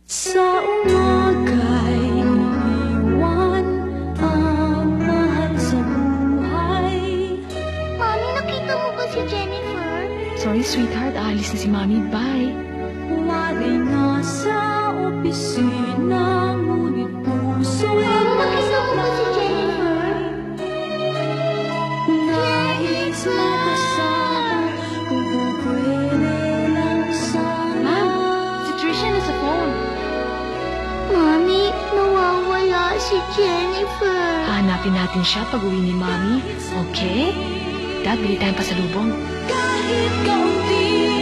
Sa umaga'y iniwan ang mahal sa buhay. Mami, nakita mo ba si Jennifer? Sorry, sweetheart. Aalis na si Mami. Bye. Walay nasa opisina, ngunit puso Mami, nakita mo ba si Jennifer? nais makasama kung pwede lang sana. Si Trisha na sa phone. Mami, nawawala si Jennifer. Hanapin natin siya pag uwi ni Mami. Okay? Dad, bili tayong pasalubong. Kahit kaunti